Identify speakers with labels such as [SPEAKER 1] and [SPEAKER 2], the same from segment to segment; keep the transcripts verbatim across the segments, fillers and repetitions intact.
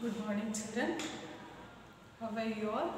[SPEAKER 1] Good morning, children. How are you all?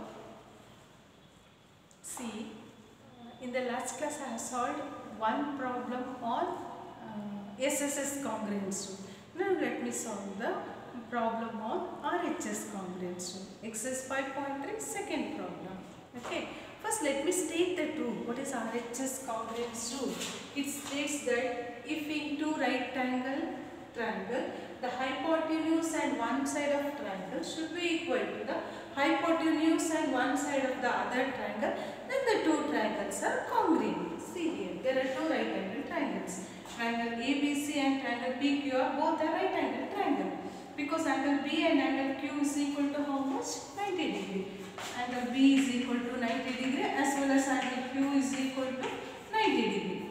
[SPEAKER 1] See, in the last class I have solved one problem on uh, S S S congruence rule. Now let me solve the problem on R H S congruence rule. Exercise five point three, second problem. Okay. First, let me state the rule. What is R H S congruence rule? It states that if in two right angle triangle, the hypotenuse and one side of triangle should be equal to the hypotenuse and one side of the other triangle, then the two triangles are congruent. See here, there are two right angle triangles. Triangle A B C and triangle P Q are both a right angle triangle. Because angle B and angle Q is equal to how much? ninety degree. Angle B is equal to ninety degree as well as angle Q is equal to ninety degree.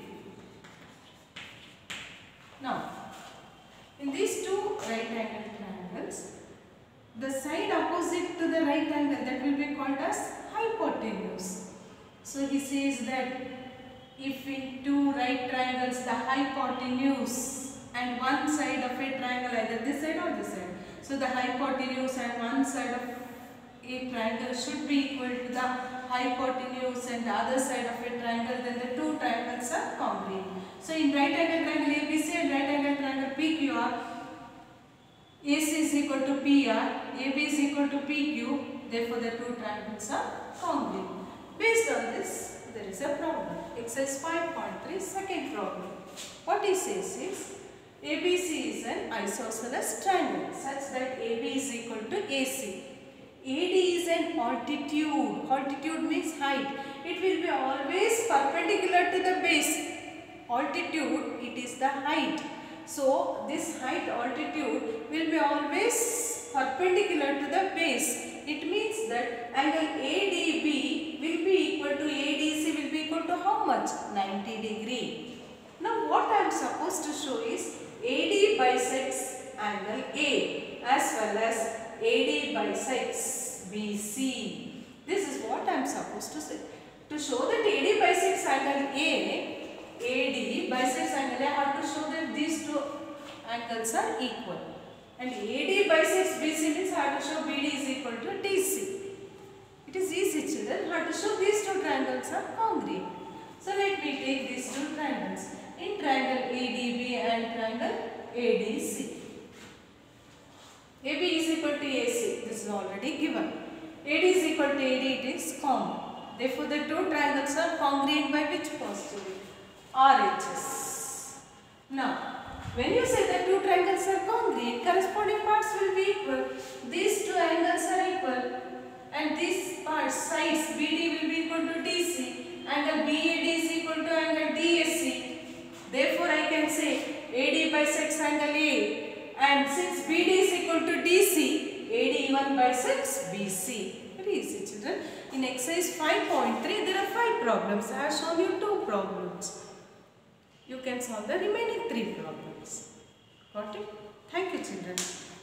[SPEAKER 1] Now, in these two right angle triangles, the side opposite to the right angle, that will be called as hypotenuse. So he says that if in two right triangles the hypotenuse and one side of a triangle, either this side or this side, so the hypotenuse and one side of a triangle should be equal to the hypotenuse and the other side of a triangle, then the two triangles are congruent. So in right angle triangle A B C and right angle triangle P Q R, A C is equal to P R, A B is equal to P Q, therefore the two triangles are congruent. Based on this, there is a problem. Exercise five point three, second problem. What he says is, A B C is an isosceles triangle such that A B is equal to A C. A D is an altitude. Altitude means height. It will be always perpendicular to the base. Altitude, it is the height. So, this height altitude will be always perpendicular to the base. It means that angle A D B will be equal to A D C will be equal to how much? ninety degree. Now, what I am supposed to show is A D bisects angle A as well as A D bisects B C. This is what I am supposed to say. To show that A D bisects angle A, A D bisects angle A, I have to show that these two angles are equal. And A D bisects B C means I have to show B D is equal to D C. It is easy, children. I have to show these two triangles are congruent. So let me take these two triangles. In triangle A D B and triangle A D C. A B is equal to A C, this is already given. A D is equal to A D, it is common. Therefore, the two triangles are congruent by which postulate? R H S. Now, when you say the two triangles are congruent, corresponding parts will be equal. These two angles are equal. And these parts, sides, B D will be equal to D C. Angle B A D is equal to angle D S C. Therefore, I can say A D bisects angle A. And since B D is equal to D C, A D even bisects B C. Very easy, children. In exercise five point three, there are five problems. I have shown you two problems. You can solve the remaining three problems. Got it? Thank you, children.